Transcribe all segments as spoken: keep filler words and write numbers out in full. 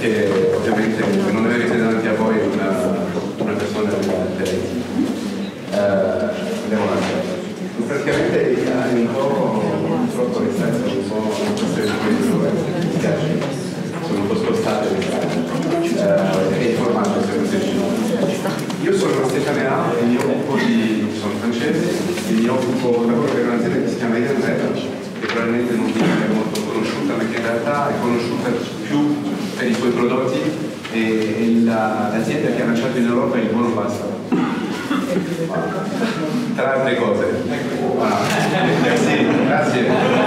perché ovviamente non avete davanti a voi una, una persona dell'I T. Uh, andiamo avanti. Praticamente è un po' purtroppo le stanze sono un po' una questione di questo, mi spiace, sono un po' spostate le stanze uh, e il formato se non si. Io sono Stefano Leao e mi occupo di, sono francese e mi occupo, lavoro per un'azienda che si chiama Edenred, che probabilmente non è molto conosciuta, ma che in realtà è conosciuta più per i suoi prodotti e, e l'azienda che ha lanciato in Europa il buono pasta. Tra altre cose. Ah, sì, grazie.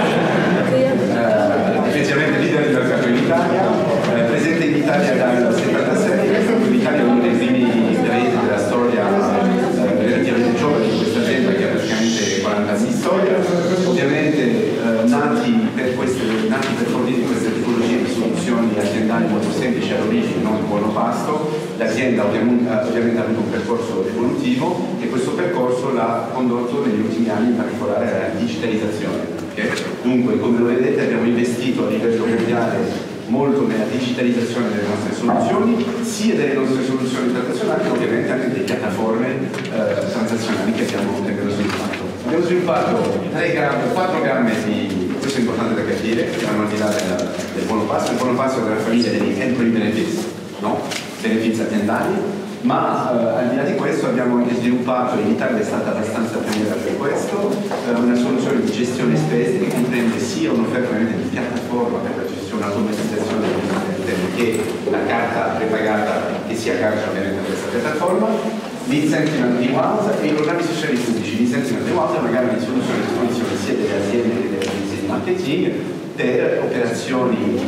Uh, effettivamente leader del mercato in Italia, uh, presente in Italia dal settantasei, l'Italia è uno dei primi paesi della storia uh, relativamente giovane di questa azienda che ha praticamente quaranta anni di storia, ovviamente uh, nati, per queste, nati per fornire queste tipologie di soluzioni aziendali molto semplici all'origine, non il buono pasto. L'azienda ovviamente, ovviamente ha avuto un percorso evolutivo e questo percorso l'ha condotto negli ultimi anni in particolare alla digitalizzazione. Okay? Dunque, come lo vedete, abbiamo investito a livello mondiale molto nella digitalizzazione delle nostre soluzioni, sia delle nostre soluzioni transazionali, ma ovviamente anche delle piattaforme eh, transazionali che abbiamo, che abbiamo sviluppato. Abbiamo sviluppato tre gambe, quattro gambe di, questo è importante da capire, che vanno al di là del, del buono pasto. Il buono pasto è della famiglia degli employee benefits, no? Benefici aziendali, ma eh, al di là di questo abbiamo anche sviluppato, in Italia è stata abbastanza pioniera per questo, eh, una soluzione di gestione spese che comprende sia un'offerta di piattaforma per la gestione, automatizzazione che la carta prepagata che si aggancia ovviamente a questa piattaforma, l'incentive reward e i programmi sociali pubblici. L'incentive reward è una gara di soluzione a disposizione sia delle aziende che delle agenzie di marketing per operazioni di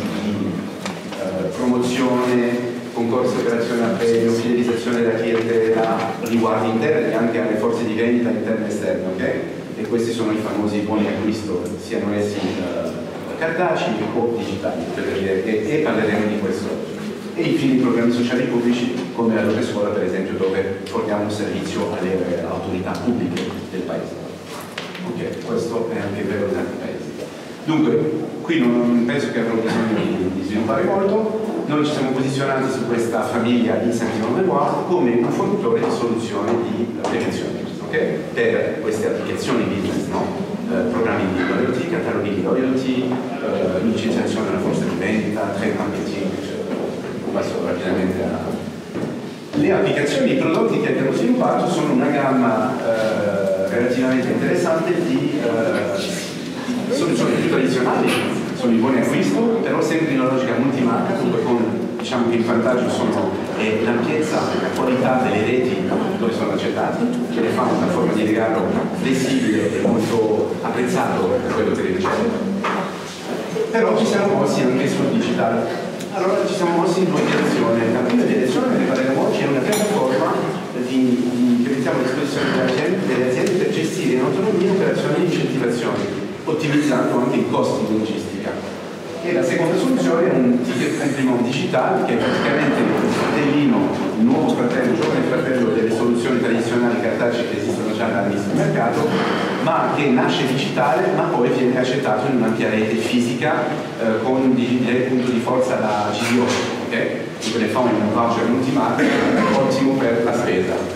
eh, promozione, concorso operazione a premio, fidelizzazione della clientela, riguardi interni anche alle forze di vendita interne e esterne, ok? E questi sono i famosi buoni acquisto, siano essi uh, cartacei o digitali, per dire, e, e parleremo di questo. E infine i programmi sociali pubblici, come la Lode Scuola per esempio, dove forniamo un servizio alle autorità pubbliche del paese. Ok, questo è anche vero in altri paesi. Dunque, qui non penso che avrò bisogno di, di sviluppare molto. Noi ci siamo posizionati su questa famiglia Incentive Reward come un fornitore di soluzioni di prevenzione, okay? Per queste applicazioni business, no? eh, programmi di loyalty, cataloghi di loyalty, eh, licenziazione della forza di vendita, trade marketing, eccetera. Passo rapidamente a... Le applicazioni, i prodotti che abbiamo sviluppato sono una gamma eh, relativamente interessante di, eh, di soluzioni più tradizionali. Sono i buoni acquisto, però sempre in una logica multimarca, dunque con, diciamo che il vantaggio sono eh, l'ampiezza e la qualità delle reti dove sono accettati, che le fanno una forma di regalo flessibile e molto apprezzato per quello che le riceve. Però ci siamo mossi anche sul digital. Allora ci siamo mossi in due direzioni. La prima direzione che parleremo oggi è una piattaforma di, di, che mettiamo a disposizione delle aziende, delle aziende per gestire in autonomia operazioni di incentivazione, ottimizzando anche i costi di logistica. E la seconda soluzione è un ticket complement digitale che è praticamente il fratellino, il nuovo fratello, il giovane fratello delle soluzioni tradizionali cartacee che esistono già da anni sul mercato, ma che nasce digitale ma poi viene accettato in un'ampia rete fisica eh, con il punto di forza la G D O, ok? Quindi fa un voucher multimarca ottimo per la spesa.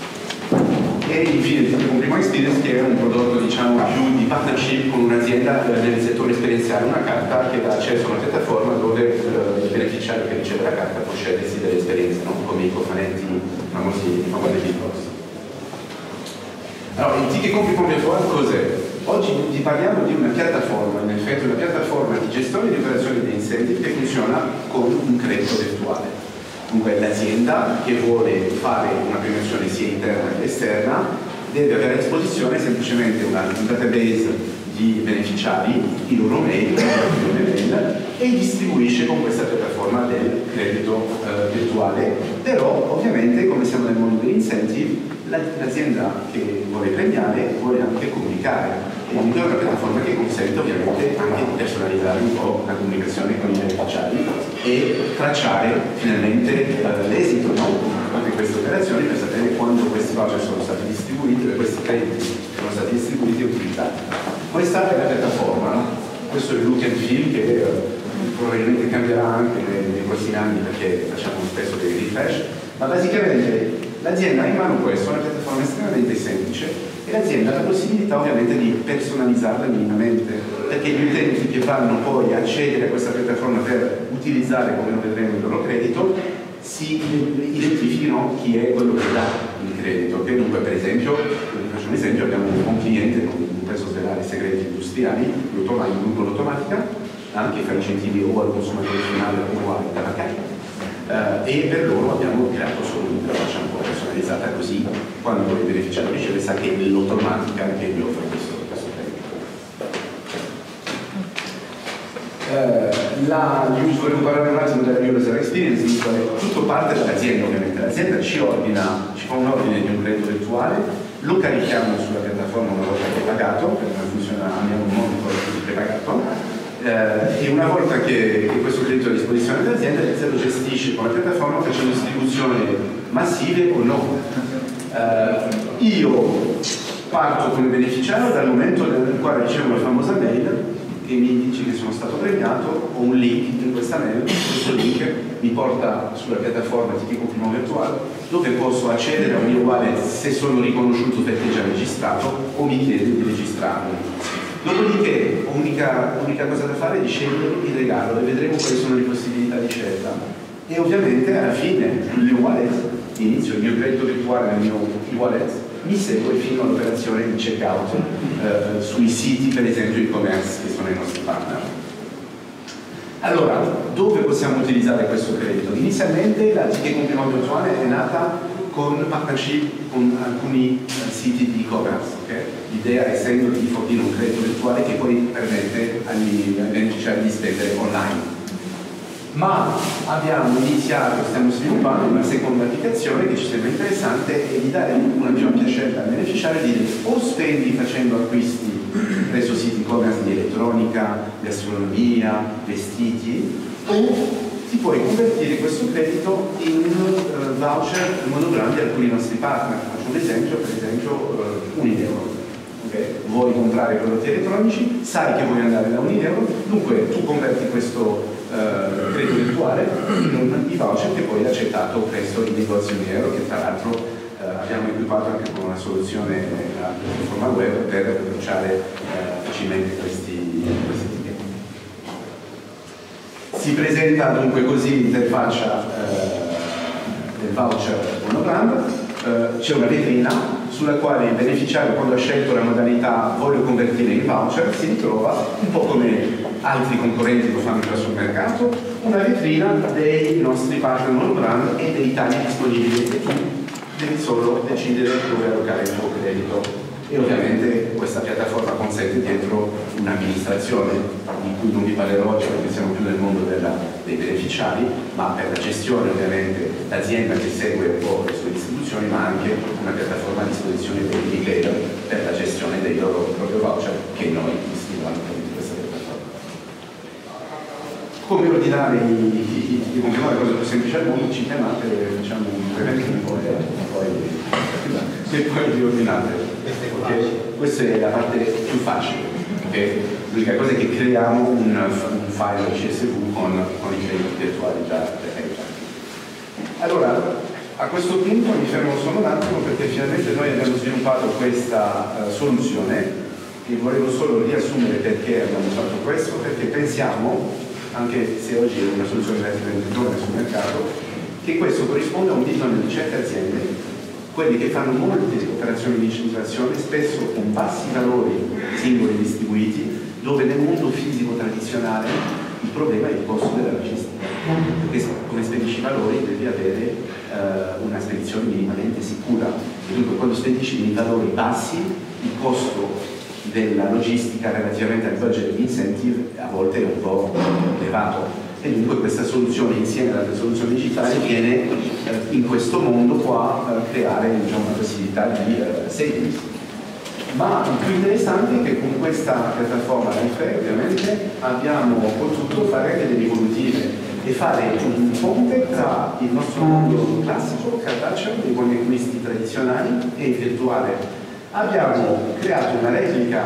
E infine il Ticket Complement Experience, che è un prodotto diciamo più di partnership con un'azienda nel settore esperienziale, una carta che dà accesso a una piattaforma dove eh, il beneficiario che riceve la carta può scegliersi delle esperienze, no? Come i cofanetti famosi, famosi Big Box. Allora, il Ticket Complement Virtual cos'è? Oggi vi parliamo di una piattaforma, in effetti una piattaforma di gestione di operazioni di incentive che funziona con un credito virtuale. Dunque l'azienda che vuole fare una premiazione sia interna che esterna deve avere a disposizione semplicemente una, un database di beneficiari, i loro mail, mail e distribuisce con questa piattaforma del credito eh, virtuale. Però ovviamente, come siamo nel mondo degli incentive, l'azienda che vuole premiare vuole anche comunicare, e quindi è una piattaforma che consente ovviamente anche di personalizzare un po' la comunicazione con i beneficiari e tracciare finalmente eh, l'esito, no? di queste operazioni per sapere quando questi voucher sono stati distribuiti e questi crediti sono stati distribuiti e utilizzati. Questa è la piattaforma, no? Questo è il look and feel che eh, probabilmente cambierà anche nei, nei prossimi anni perché facciamo spesso dei refresh, ma basicamente l'azienda ha in mano questo, una piattaforma estremamente semplice, e l'azienda ha la possibilità ovviamente di personalizzarla minimamente, perché gli utenti che vanno poi a accedere a questa piattaforma per utilizzare, come lo vedremo, il loro credito, si identifichino chi è quello che dà il credito. Okay? Dunque, per esempio, vi faccio un esempio, abbiamo un cliente, non penso svelare i segreti industriali, in automatica, anche fa incentivi o al consumatore finale o al tabaccaio. Uh, e per loro abbiamo creato solo un'interfaccia un po' personalizzata, così quando il beneficiario riceve sa che è l'automatica che gli offre questo, questo credito. Uh, volevo parlare un attimo della user experience, tutto parte dall'azienda ovviamente. L'azienda ci ordina, ci fa un ordine di un credito virtuale, lo carichiamo sulla piattaforma una volta che è pagato, perché non funziona, abbiamo un monitor che è pagato. Eh, e una volta che, che questo credito è a disposizione dell'azienda, l'azienda lo gestisce con la piattaforma facendo distribuzioni massive o no. Eh, io parto come beneficiario dal momento nel quale ricevo la famosa mail che mi dice che sono stato premiato, ho un link in questa mail, questo link mi porta sulla piattaforma tipo primo virtuale dove posso accedere a un mio wallet se sono riconosciuto perché è già registrato o mi chiede di registrarmi. Dopodiché, unica, unica cosa da fare è di scegliere il regalo e vedremo quali sono le possibilità di scelta. E ovviamente alla fine il mio wallet, inizio il mio credito virtuale nel mio wallet, mi segue fino all'operazione di checkout eh, sui siti, per esempio e-commerce, che sono i nostri partner. Allora, dove possiamo utilizzare questo credito? Inizialmente la Ticket con primo virtuale è nata con partnership con alcuni uh, siti di e-commerce. Okay? L'idea essendo di fornire un credito virtuale che poi permette agli beneficiari di spendere online. Ma abbiamo iniziato, stiamo sviluppando una seconda applicazione che ci sembra interessante e di dare una più ampia scelta al beneficiario di dire o spendi facendo acquisti presso siti e-commerce di elettronica, gastronomia, vestiti, o ti puoi convertire questo credito in uh, voucher monogrammi di alcuni nostri partner. Faccio un esempio, per esempio uh, Unieuro. Okay? Vuoi comprare prodotti elettronici, sai che vuoi andare da Unieuro, dunque tu converti questo uh, credito virtuale in un e-voucher che poi è accettato presso il negozio Unieuro, che tra l'altro uh, abbiamo equipato anche con una soluzione uh, piattaforma web per bruciare uh, facilmente questi, questi Si presenta dunque così l'interfaccia eh, del voucher monogramma, eh, c'è una vetrina sulla quale il beneficiario, quando ha scelto la modalità voglio convertire in voucher, si ritrova, un po' come altri concorrenti lo fanno già sul mercato, una vetrina dei nostri partner monogramma e dei tagli disponibili, e tu devi solo decidere dove allocare il tuo credito. E ovviamente questa piattaforma consente dietro un'amministrazione di cui non vi parlerò oggi perché siamo più nel mondo della, dei beneficiari, ma per la gestione ovviamente l'azienda che segue un po' le sue distribuzioni, ma anche una piattaforma a disposizione dei retailer per la gestione dei loro propri voucher che noi distribuiamo in questa piattaforma. Come ordinare i, i, i compriamo la cosa più semplice al mondo, ci chiamate, facciamo un evento e poi, poi, e poi vi ordinate. Okay. Questa è la parte più facile, okay? L'unica cosa è che creiamo un, un file C S V con, con i crediti virtuali già precaricati. Allora, a questo punto mi fermo solo un attimo perché finalmente noi abbiamo sviluppato questa uh, soluzione e volevo solo riassumere perché abbiamo fatto questo, perché pensiamo, anche se oggi è una soluzione relativamente giovane sul mercato, che questo corrisponde a un bisogno di certe aziende, quelli che fanno molte operazioni di incentivazione, spesso con bassi valori singoli distribuiti, dove nel mondo fisico tradizionale il problema è il costo della logistica. Perché come spedisci valori devi avere eh, una spedizione minimamente sicura. E dunque quando spedisci dei valori bassi, il costo della logistica relativamente al budget di incentive a volte è un po' elevato. E dunque questa soluzione insieme alle altre soluzioni digitali viene eh, in questo mondo qua a creare diciamo, una possibilità di eh, savings. Ma il più interessante è che con questa piattaforma Lifepay ovviamente abbiamo potuto fare anche delle evolutive e fare un ponte tra il nostro mondo classico, cartaceo, dei buoni acquisti tradizionali e il virtuale. Abbiamo creato una replica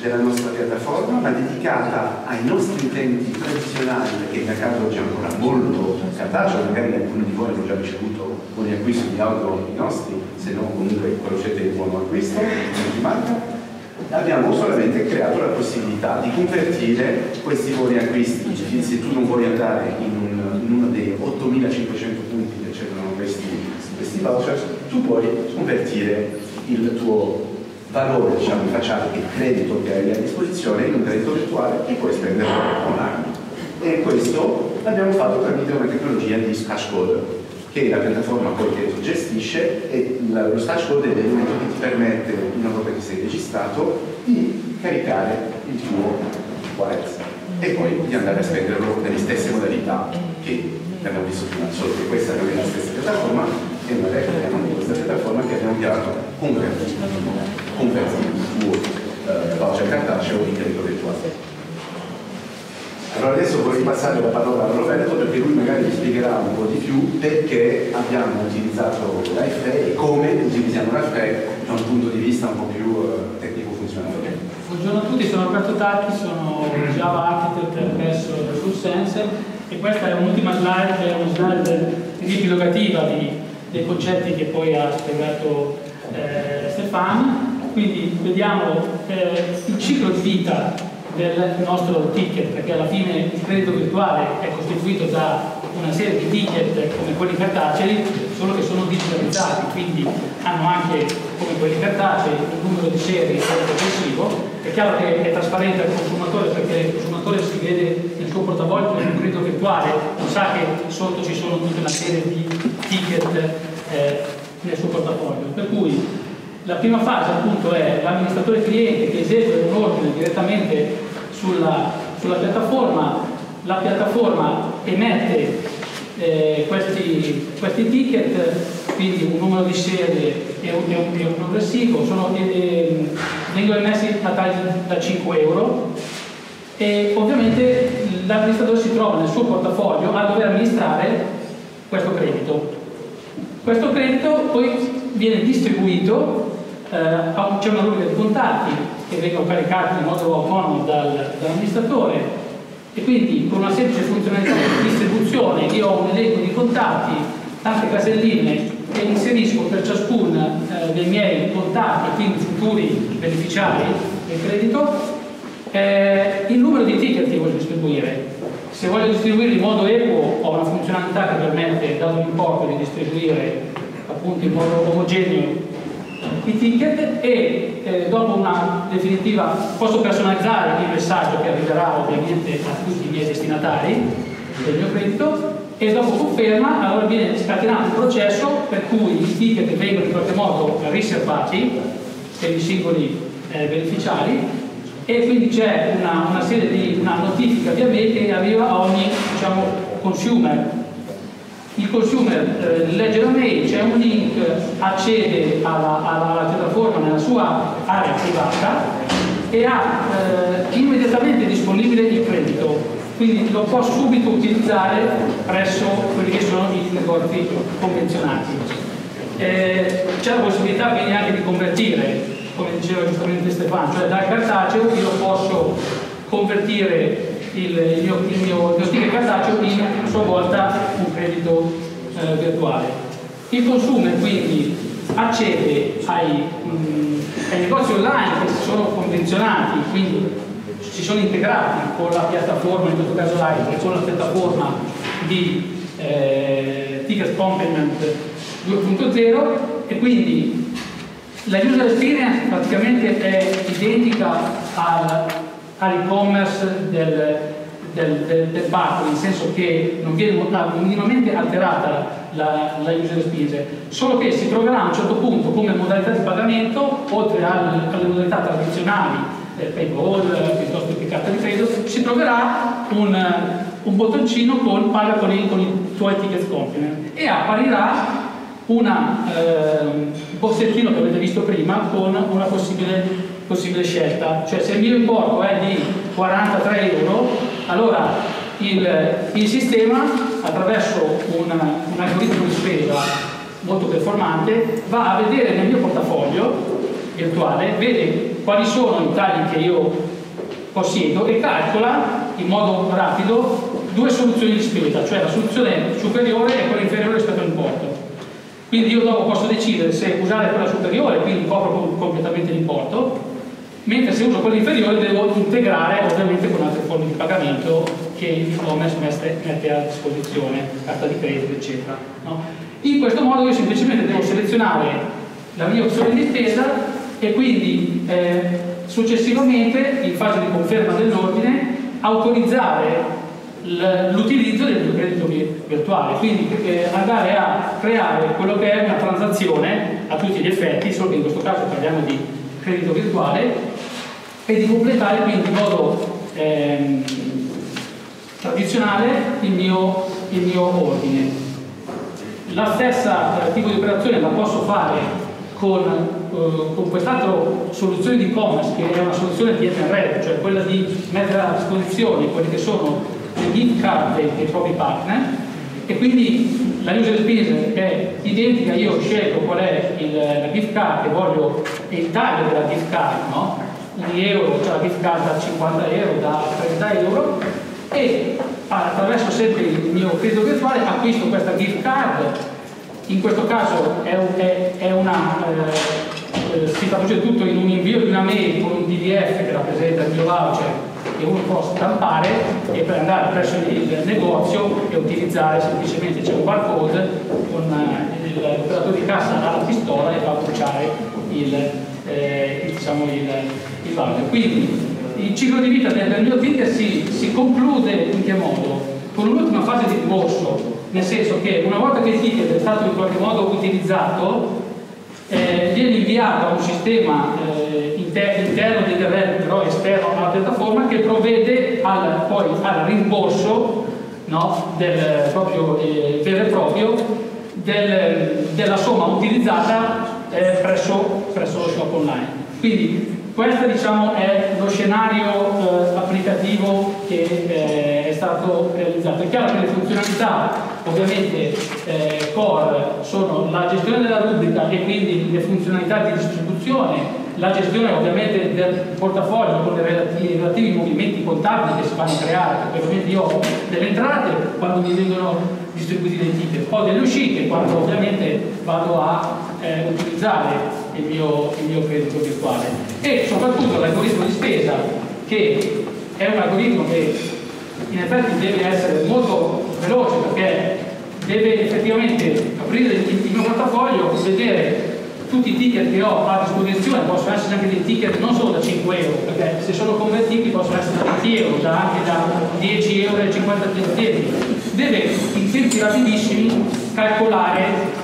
della nostra piattaforma, ma dedicata ai nostri utenti tradizionali, perché il mercato oggi è ancora molto cartaceo, magari alcuni di voi hanno già ricevuto buoni acquisti di auto i nostri, se no comunque conoscete il buon acquisto di marca. Abbiamo solamente creato la possibilità di convertire questi buoni acquisti, se tu non vuoi andare in, un, in uno dei ottomilacinquecento punti che c'erano questi, questi voucher, tu puoi convertire il tuo valore, diciamo, facciale, il credito che hai a disposizione in un credito virtuale e puoi spenderlo online. E questo l'abbiamo fatto tramite una tecnologia di Scratch Code, che la piattaforma poi che gestisce, e lo Scratch Code è l'elemento che ti permette, una volta che sei registrato, di caricare il tuo wallet e poi di andare a spenderlo nelle stesse modalità che abbiamo visto prima, solo che questa non è la stessa piattaforma, è una replica di questa piattaforma che abbiamo chiamato Converti, Converti il tuo uh, voucher cartaceo in credito virtuale. Allora adesso vorrei passare la parola a Roberto, perché lui magari vi spiegherà un po' di più perché abbiamo utilizzato l'iFrame e come utilizziamo l'iFrame da un punto di vista un po' più uh, tecnico-funzionale. Buongiorno a tutti, sono Roberto Tacchi, sono Java Architect presso SourceSense e questa è un'ultima slide, che è una slide riepilogativa di, dei concetti che poi ha spiegato eh, Stefano. Quindi vediamo eh, il ciclo di vita del nostro ticket, perché alla fine il credito virtuale è costituito da una serie di ticket come quelli cartacei, solo che sono digitalizzati, quindi hanno anche, come quelli cartacei, un numero di serie progressivo. È chiaro che è trasparente al consumatore, perché il consumatore si vede nel suo portafoglio con un credito virtuale, non sa che sotto ci sono tutta una serie di ticket eh, nel suo portafoglio. Per cui la prima fase appunto è l'amministratore cliente che esegue un ordine direttamente sulla, sulla piattaforma, la piattaforma emette eh, questi, questi ticket, quindi un numero di serie e un, e un, e un progressivo, sono, eh, vengono emessi a tagli da cinque euro e ovviamente l'amministratore si trova nel suo portafoglio a dover amministrare questo credito. Questo credito poi viene distribuito, eh, c'è una rubrica di contatti che vengono caricati in modo autonomo dal, dall'amministratore e quindi con una semplice funzionalità di distribuzione io ho un elenco di contatti, tante caselline e inserisco per ciascun eh, dei miei contatti, quindi futuri beneficiari del credito, eh, il numero di ticket che voglio distribuire. Se voglio distribuirli in modo equo ho una funzionalità che permette, dato l'importo, di distribuire appunto in modo omogeneo i ticket e eh, dopo una definitiva posso personalizzare il messaggio che arriverà ovviamente a tutti i miei destinatari del mio credito e dopo conferma allora viene scatenato il processo per cui i ticket vengono in qualche modo riservati per i singoli eh, beneficiari e quindi c'è una, una serie di una notifica via mail che arriva a ogni, diciamo, consumer. Il consumer eh, legge la mail, c'è un link, accede alla, alla, alla piattaforma nella sua area privata e ha eh, immediatamente disponibile il credito, quindi lo può subito utilizzare presso quelli che sono i negozi convenzionati. Eh, c'è la possibilità quindi anche di convertire, come diceva giustamente Stefano, cioè dal cartaceo io posso convertire il, il, mio, il, mio, il mio ticket cartaceo in a sua volta un credito eh, virtuale. Il consumer quindi accede ai, mh, ai negozi online che sono convenzionati, quindi si sono integrati con la piattaforma, in questo caso Live, con la piattaforma di eh, Ticket Complement due punto zero e quindi la user experience praticamente è identica al, all'e-commerce del, del, del, del parco, nel senso che non viene minimamente alterata la, la user experience, solo che si troverà a un certo punto come modalità di pagamento, oltre alle, alle modalità tradizionali, eh, PayPal, piuttosto che carta di credito, si troverà un, un bottoncino con paga con i, con i tuoi ticket complement e apparirà una eh, bossettino che avete visto prima con una possibile, possibile scelta, cioè se il mio importo è di quarantatré euro allora il, il sistema attraverso un, un algoritmo di spesa molto performante va a vedere nel mio portafoglio virtuale, vede quali sono i tagli che io possiedo e calcola in modo rapido due soluzioni di spesa, cioè la soluzione superiore e quella inferiore rispetto all'importo. Quindi io dopo posso decidere se usare quella superiore, quindi copro completamente l'importo, mentre se uso quella inferiore devo integrare ovviamente con altre forme di pagamento che l'e-commerce mette a disposizione, carta di credito eccetera, no? In questo modo io semplicemente devo selezionare la mia opzione di spesa e quindi eh, successivamente, in fase di conferma dell'ordine, autorizzare l'utilizzo del mio credito virtuale, quindi eh, andare a creare quello che è una transazione a tutti gli effetti, solo che in questo caso parliamo di credito virtuale, e di completare quindi in modo ehm, tradizionale il mio, il mio ordine. La stessa eh, tipo di operazione la posso fare con, eh, con quest'altra soluzione di e-commerce, che è una soluzione di Edenred, cioè quella di mettere a disposizione quelli che sono le gift card dei, dei propri partner, e quindi la user experience è identica. Io scelgo qual è il, la gift card che voglio e il taglio della gift card, no? un euro, cioè la gift card da cinquanta euro, da trenta euro, e attraverso sempre il mio credito virtuale acquisto questa gift card. In questo caso è, è, è una eh, si traduce tutto in un invio di una mail con un P D F che rappresenta il mio voucher che uno può stampare e per andare presso il negozio e utilizzare semplicemente, c'è un barcode con l'operatore di cassa alla pistola e va a bruciare il, eh, diciamo il, il voucher. Quindi il ciclo di vita del, del mio ticket si, si conclude in che modo? Con un'ultima fase di rimborso, nel senso che una volta che il ticket è stato in qualche modo utilizzato, eh, viene inviato a un sistema eh, inter interno di Edenred, però esterno alla piattaforma, che provvede al, poi al rimborso, no, del, proprio, eh, vero e proprio del, della somma utilizzata eh, presso, presso lo shop online. Quindi questo, diciamo, è lo scenario eh, applicativo che eh, è stato realizzato. È chiaro che le funzionalità ovviamente eh, core sono la gestione della rubrica e quindi le funzionalità di distribuzione, la gestione ovviamente del portafoglio con i relativi, relativi movimenti contabili che si vanno a creare, perché ovviamente io ho delle entrate quando mi vengono distribuiti dei ticket, ho delle uscite quando ovviamente vado a eh, utilizzare il mio, il mio credito virtuale, e soprattutto l'algoritmo di spesa, che è un algoritmo che in effetti deve essere molto veloce, perché deve effettivamente aprire il mio portafoglio, vedere tutti i ticket che ho a disposizione. Possono essere anche dei ticket non solo da cinque euro, perché se sono convertibili possono essere da venti euro, da anche da dieci euro e cinquanta centesimi. Deve in tempi rapidissimi calcolare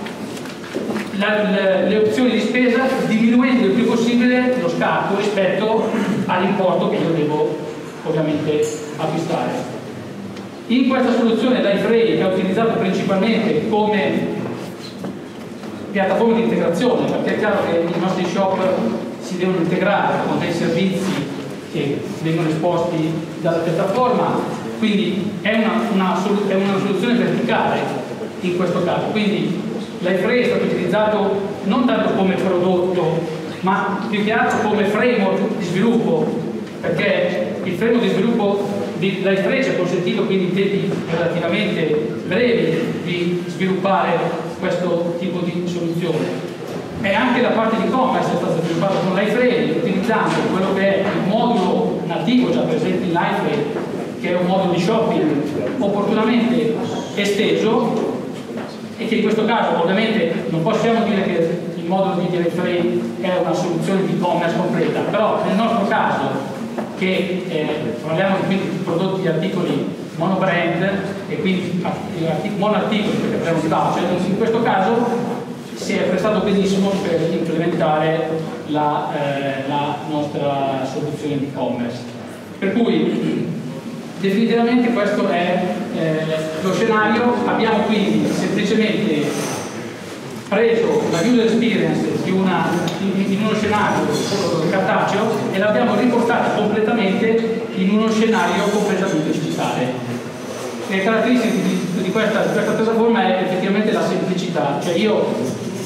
La, le, le opzioni di spesa, diminuendo il più possibile lo scatto rispetto all'importo che io devo ovviamente acquistare. In questa soluzione Liferay, che ho utilizzato principalmente come piattaforma di integrazione, perché è chiaro che i nostri shop si devono integrare con dei servizi che vengono esposti dalla piattaforma, quindi è una, una, è una soluzione verticale in questo caso. Quindi Liferay è stato utilizzato non tanto come prodotto, ma più che altro come framework di sviluppo, perché il framework di sviluppo di Liferay ci ha consentito quindi in tempi relativamente brevi di sviluppare questo tipo di soluzione. E anche la parte di e-commerce è stata sviluppata con Liferay, utilizzando quello che è il modulo nativo già presente in Liferay, che è un modulo di shopping opportunamente esteso, e che in questo caso ovviamente non possiamo dire che il modulo di Liferay è una soluzione di e-commerce completa, però nel nostro caso, che eh, parliamo quindi di prodotti e articoli monobrand e quindi monoarticoli, perché parliamo di voucher, in questo caso si è prestato benissimo per implementare la, eh, la nostra soluzione di e-commerce. Per cui definitivamente questo è eh, lo scenario. Abbiamo quindi semplicemente preso la user experience di una, in, in uno scenario cartaceo e l'abbiamo riportata completamente in uno scenario completamente digitale. Le caratteristiche di, di, questa, di questa piattaforma è effettivamente la semplicità, cioè io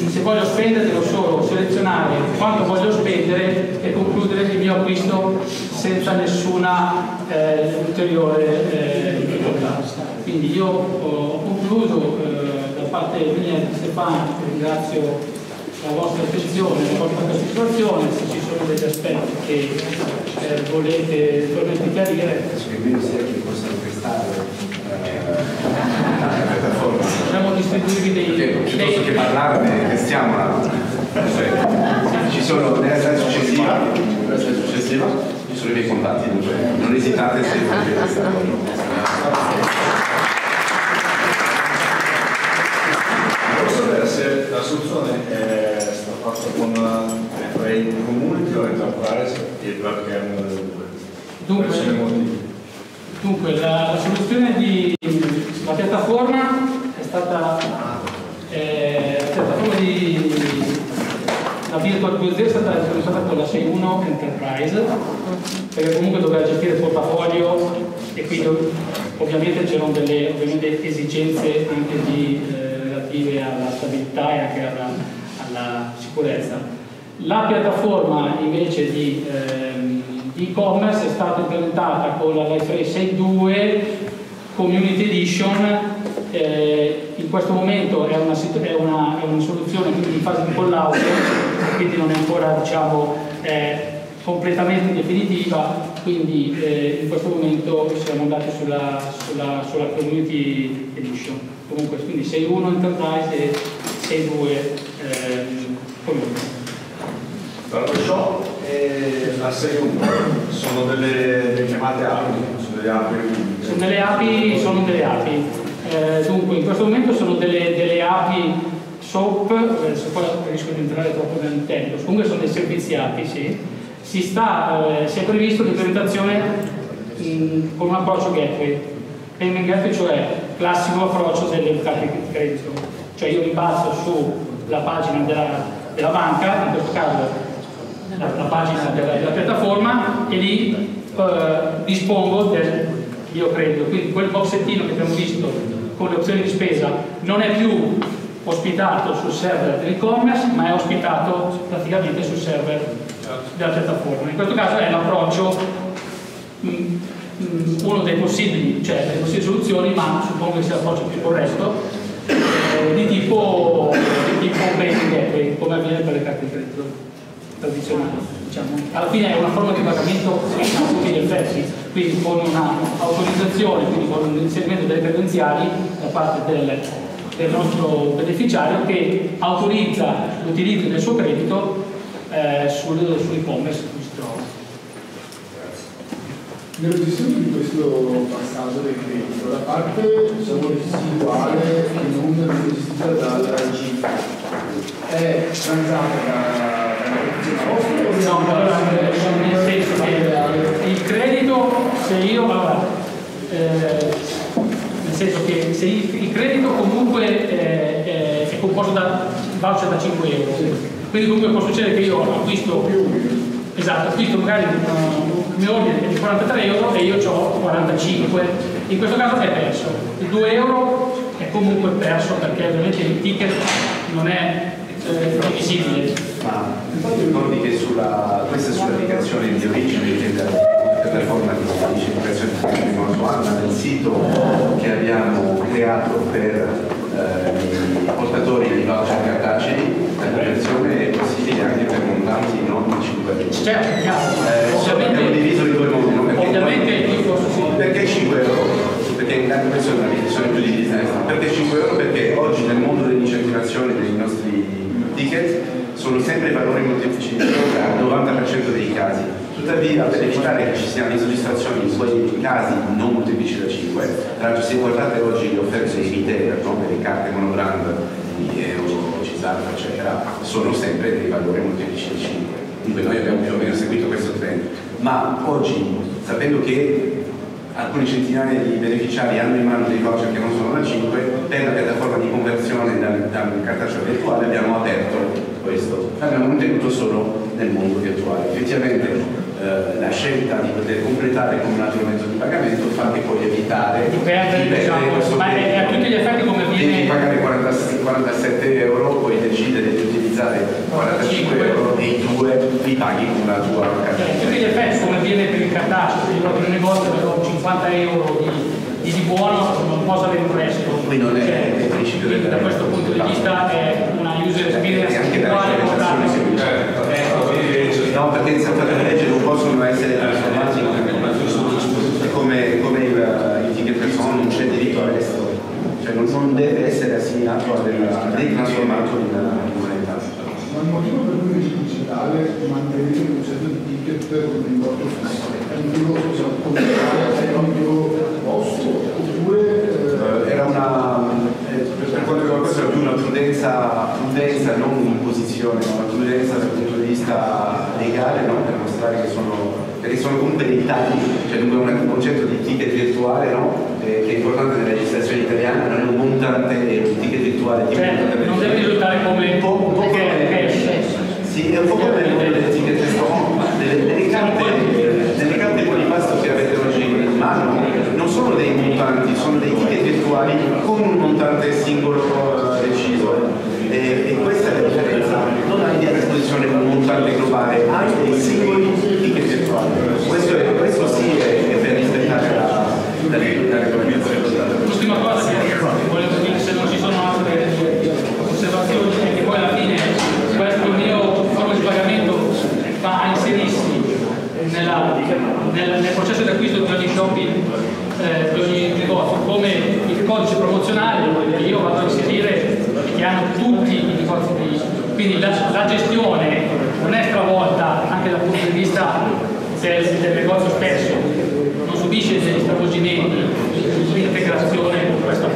se voglio spendere devo solo selezionare quanto voglio spendere e concludere il mio acquisto senza nessuna eh, ulteriore eh, difficoltà. Quindi io ho concluso, eh, da parte mia e di Stefano ringrazio la vostra attenzione, la vostra partecipazione. Se ci sono degli aspetti che eh, volete, volete chiarire, possiamo distribuirvi dei... Piuttosto che parlarne, testiamola. Ci sono nella slide successiva, nella slide successiva ci sono i miei contatti, dunque non esitate se volete questa Posso sapere se la soluzione è stata fatta con trade community o enterprise e perché è una delle due? Dunque, dunque la, la soluzione di la piattaforma è stata eh, la piattaforma di la Virtual due punto zero è stata utilizzata con la sei punto uno Enterprise, perché comunque doveva gestire il portafoglio e quindi ovviamente c'erano delle ovviamente esigenze anche di, eh, relative alla stabilità e anche alla, alla sicurezza. La piattaforma invece di ehm, e-commerce è stata implementata con la Liferay sei punto due Community Edition. Eh, in questo momento è una, è una, è una soluzione quindi in fase di collaudo, quindi non è ancora, diciamo, eh, completamente definitiva, quindi eh, in questo momento siamo andati sulla, sulla, sulla Community Edition. Comunque quindi sei punto uno Enterprise e sei punto due eh, Community. Perciò eh, la sei punto uno sono delle, delle chiamate A P I, sono delle A P I. Sono delle A P I, sono delle A P I. Eh, dunque in questo momento sono delle, delle A P I SOAP, adesso poi riesco ad entrare troppo nel tempo, comunque sono dei servizi A P I, sì. Si, sta, eh, si è previsto l'implementazione con un approccio gateway, payment gateway, cioè classico approccio delle carte di credito, cioè io mi baso sulla pagina della, della banca, in questo caso la, la pagina della, della piattaforma, e lì eh, dispongo del mio credito, quindi quel boxettino che abbiamo visto con le opzioni di spesa non è più ospitato sul server dell'e-commerce, ma è ospitato praticamente sul server della piattaforma. In questo caso è l'approccio, uno dei possibili, cioè delle possibili soluzioni, ma suppongo che sia l'approccio più corretto, eh, di tipo di tipo payment gateway, come avviene per le carte di credito tradizionali. Diciamo. Alla fine è una forma di pagamento a tutti gli effetti, quindi con un'autorizzazione, quindi con un inserimento delle credenziali da parte del, del nostro beneficiario che autorizza l'utilizzo del suo credito eh, sul, sull'e-commerce in cui si trova. Nella gestione di questo passaggio del credito, la parte diciamo, residuale che non è gestita dal G I F è transata da No, allora, nel senso che il credito, se io, allora, eh, nel senso che se il, il credito comunque eh, è, è composto da voucher da cinque euro, quindi comunque può succedere che io acquisto, esatto, acquisto magari un mio ordine di quarantatré euro e io ho quarantacinque, in questo caso è perso, il due euro è comunque perso perché ovviamente il ticket non è eh, visibile. Ma ricordi che sulla, questa è sull'applicazione di origine della piattaforma di semplificazione di Montana, del sito che abbiamo creato per eh, i portatori di voucher cartacei. L'applicazione è possibile anche per montanti non di cinque euro. Certo, chiaro. Eh, ovviamente abbiamo diviso in due modi, no? Perché ovviamente io posso sì. Perché cinque euro? Perché anche questa è una definizione più di business. Perché cinque euro? Perché oggi nel mondo dell'incentivazione dei nostri ticket sono sempre valori molteplici di al novanta per cento dei casi. Tuttavia, per evitare che ci siano insoddisfazioni in quei casi non molteplici da cinque, tra l'altro se guardate oggi le offerte dei retailer, no? Per le carte monobrand di Euro, Cisarta, eccetera, sono sempre dei valori molteplici da cinque. Dunque noi abbiamo più o meno seguito questo trend. Ma oggi, sapendo che alcune centinaia di beneficiari hanno in mano dei voucher che non sono da cinque, per la piattaforma di conversione dal, dal cartaceo virtuale abbiamo aperto questo. Abbiamo mantenuto solo nel mondo virtuale. Effettivamente eh, la scelta di poter completare con un altro mezzo di pagamento fa che poi evitare di perdere, diciamo, ma è a tutti gli effetti come viene devi pagare quarantasette euro, poi decidere utilizzare quarantacinque euro e i due li paghi con la tua carta. Quindi in effetti come viene per il cartaceo, se io vado in un negozio e ho cinquanta euro di, di, di buono, non posso avere un prestito. Qui non è cioè, il principio del... Da questo punto di vista è una user experience uguale portata. No, perché in Santa legge non possono essere trasformati come, come il, il ticket person, non c'è diritto all'estero, cioè non, non deve essere assegnato a ritrasformato in moneta. Ma il motivo per cui è digitale mantenere il concetto di ticket con un importo fisso? È un motivo è un motivo posto oppure era una per quanto riguarda questo era più una prudenza, prudenza non un'imposizione, ma una prudenza dal punto di vista legale, no? Per mostrare che sono, perché sono comunque dei tagli, cioè dunque un concetto di ticket virtuale, no? eh, che è importante nella legislazione italiana, non è un montante, è un ticket virtuale tipo cioè, non deve risultare come un po', un po' cash. Sì, è un po' come il mondo del ticket restaurant, delle, delle carte, delle carte con impasto che avete oggi in mano, non sono dei montanti, sono dei ticket virtuali con un montante singolo uh, deciso. E, e questa è la differenza, non hai a disposizione un montante globale, hai dei singoli ticket virtuali. Questo, è, questo sì è, è per rispettare la, la, la regolamentazione. L'ultima cosa che volevo dire, se non ci sono altre osservazioni, è che poi alla fine questo mio forma di pagamento va a inserirsi nella, nel, nel processo di acquisto di ogni shopping, eh, di ogni negozio, come il codice promozionale dove io vado a inserire che hanno tutti i negozi di... Quindi la, la gestione non è stravolta anche dal punto di vista del, del negozio stesso, non subisce degli stravolgimenti, l'integrazione con questa